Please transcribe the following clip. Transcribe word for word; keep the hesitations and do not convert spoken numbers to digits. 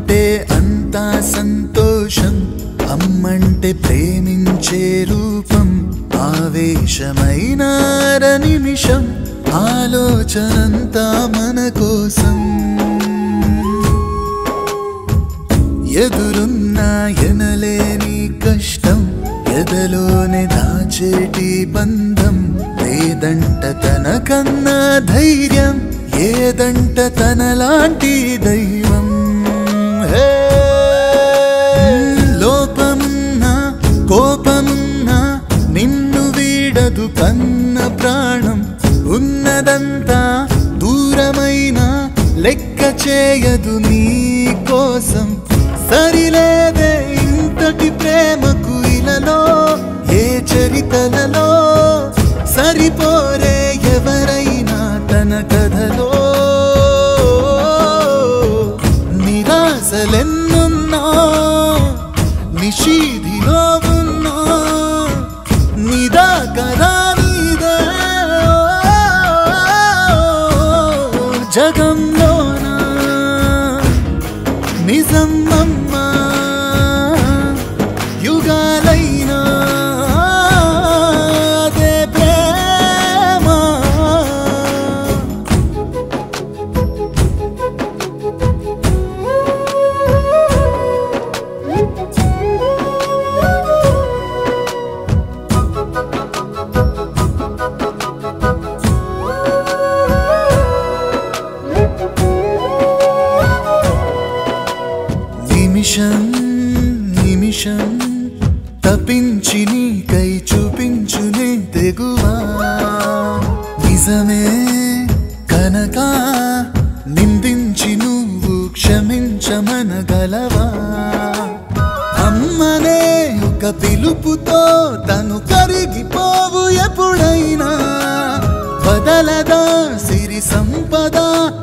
అమ్మంటే అంతా సంతోషం, అమ్మంటే ప్రేమించే రూపం, ఆవేశమైన నిమిషం, ఆలోచనంతా మన కోసం. ఎదురున్నా ఎనలేని కష్టం, ఎదలోనే దాచేటి బంధం, లేదంట తనకన్నా ధైర్యం, ఏదంట తనలాంటి దైవం. లోపమున్నా కోపమున్నా నిన్ను వీడదు కన్న ప్రాణం, ఉన్నదంతా దూరమైన లెక్క చేయదు నీ కోసం. సరిలేదే ఇంతటి ప్రేమకు ఇలలో, ఏ చరితలలో సరిపోరే ఎవరైనా తన కథలో. నిరాశలెన్నున్నా నిషీధిలో ఉన్నా నిదాకరా నీదే జగంలోన నిజం అమ్మా, యుగాలైనా అదే ప్రేమ. నిమిషం నిమిషం తప్పించి నీకై చూపించునే తెగువా, నిజమే కనక నిందించి నువ్వు క్షమించమనగలవా. అమ్మనే ఒక పిలుపుతో తను కరిగిపోవు ఎప్పుడైనా, బదలదా సిరి సంపద